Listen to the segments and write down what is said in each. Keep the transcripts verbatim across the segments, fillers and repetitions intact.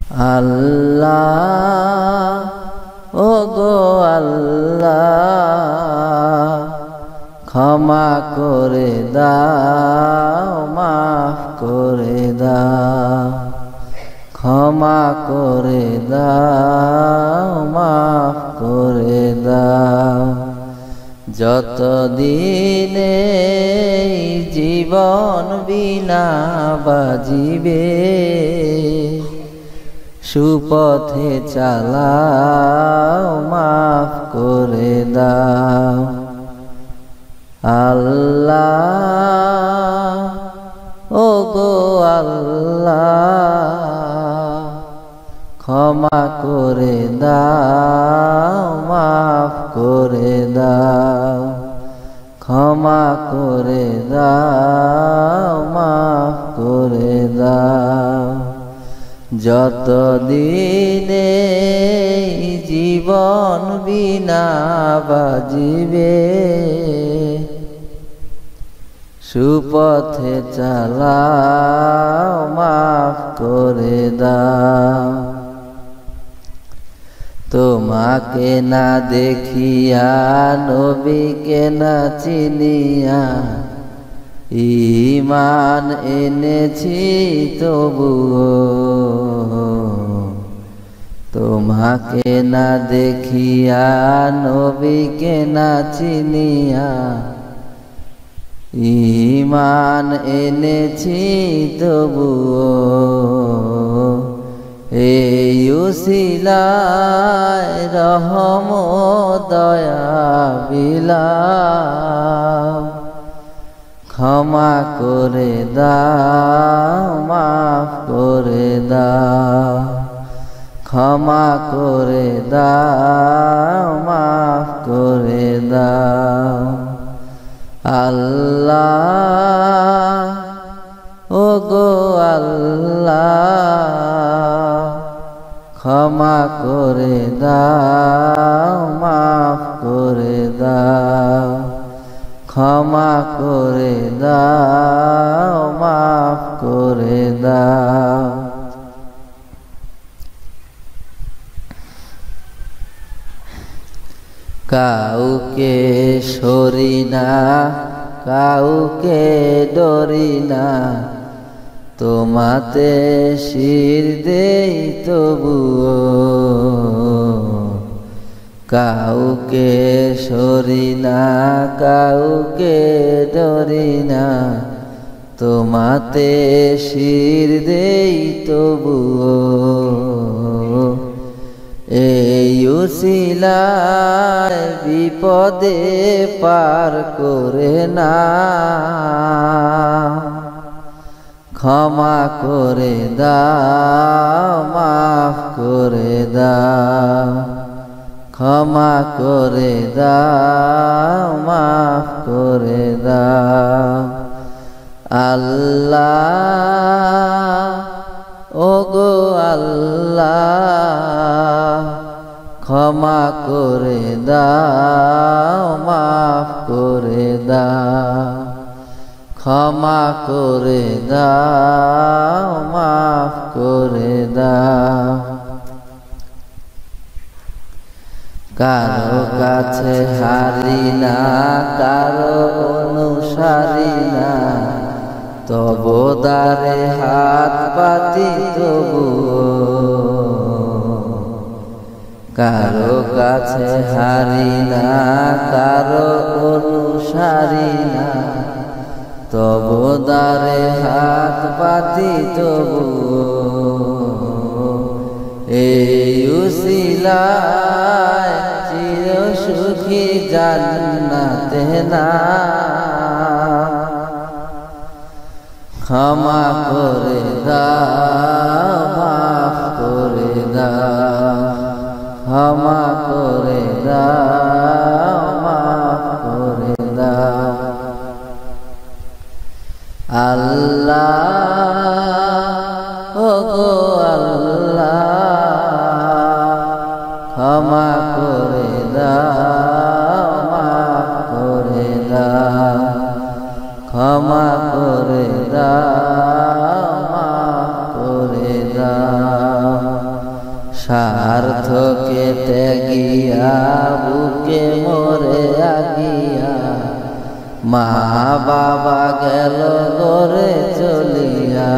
আল্লাহ ও গো আল্লাহ ক্ষমা করে দাও মাফ করে দাও ক্ষমা করে দাও মাফ করে দাও যতদিনে জীবন বিনা বাজিবে সুপথে চালাও মাফ করে দাও আল্লাহ ও গো আল্লাহ ক্ষমা করে দাও মাফ করে দাও ক্ষমা করে দাও মাফ করে দাও যতদিনে জীবন বিনা বাজিবে সুপথে চালাও মাফ করে দাও তোমাকে না দেখিয়া নবীকে না চিনিয়া ঈমান এনেছি তবুও তোমাকে না দেখিয়া নবীকে না চিনিয়া ঈমান এনেছি তবুও এই উসিলায় রহম দয়া বিলাও ক্ষমা করে দাও মাফ করে দাও ক্ষমা করে দাও মাফ করে দাও আল্লাহ ও গো আল্লাহ ক্ষমা করে দাও মাফ করে দাও ক্ষমা করে দাও মাফ করে দাও কাউকে সরি না কাউকে ডরি না তোমাতে শির দেই তবুও কাউকে সরি না কাউকে ডরি না তোমাতে শির দেই তবুও এই উসিলায় বিপদে পার করে না ক্ষমা করে দাও মাফ করে দাও ক্ষমা করে দাও মাফ করে দাও আল্লাহ ও গো আল্লাহ ক্ষমা করে দাও মাফ করে দাও ক্ষমা করে দাও মাফ করে দাও কারো কাছে হারি না কারো অনুসারী না তবু দ্বারে হাত পাতি তবুও কারো কাছে হারি না কারো অনুসারী না তবু দ্বারে হাত পাতি তবুও এই উসিলায় চির সুখী জান্নাতে না ক্ষমা করে দাও মাফ করে দাও ক্ষমা করে দাও মাফ করে দাও আল্লাহ ও গো আল্লাহ ক্ষমা করে দাও মাফ করে দাও ক্ষমা করে দাও মাফ করে স্বার্থকে ত্যাগিয়া বুকে মোরে আগিয়া মা বাবা গেল ঘরে চলিয়া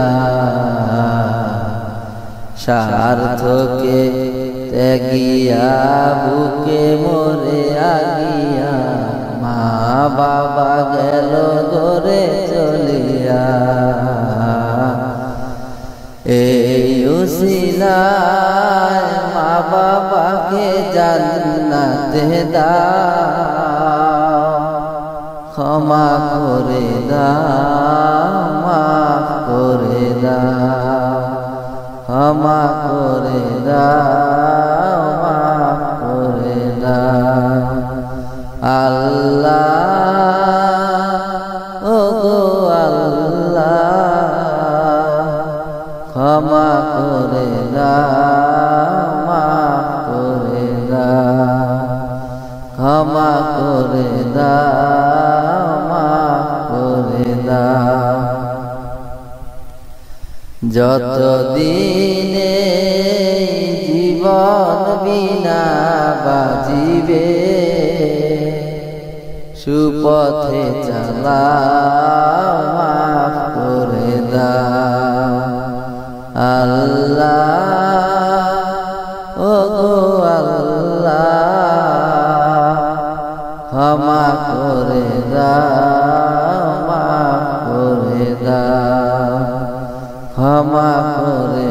স্বার্থকে ত্যাগিয়া বুকে মোরে আগিয়া মা বাবা গেল ঘরে চলিয়া এই উসিলায় মা বাবাকে জান্নাতে দাও ক্ষমা করে দাও মাফ করে দাও ক্ষমা করে দাও মাফ করে দাও আল্লাহ ও গো আল্লাহ ক্ষমা করে দাও মাফ করে দাও ক্ষমা করে দাও মাফ করে দাও যতদিনে জীবন বিনা বাজিবে সুপথে চালাও মাফ করে দাও আল্লাহ ও গো আল্লাহ ক্ষমা করে দাও মাফ করে দাও ক্ষমা করে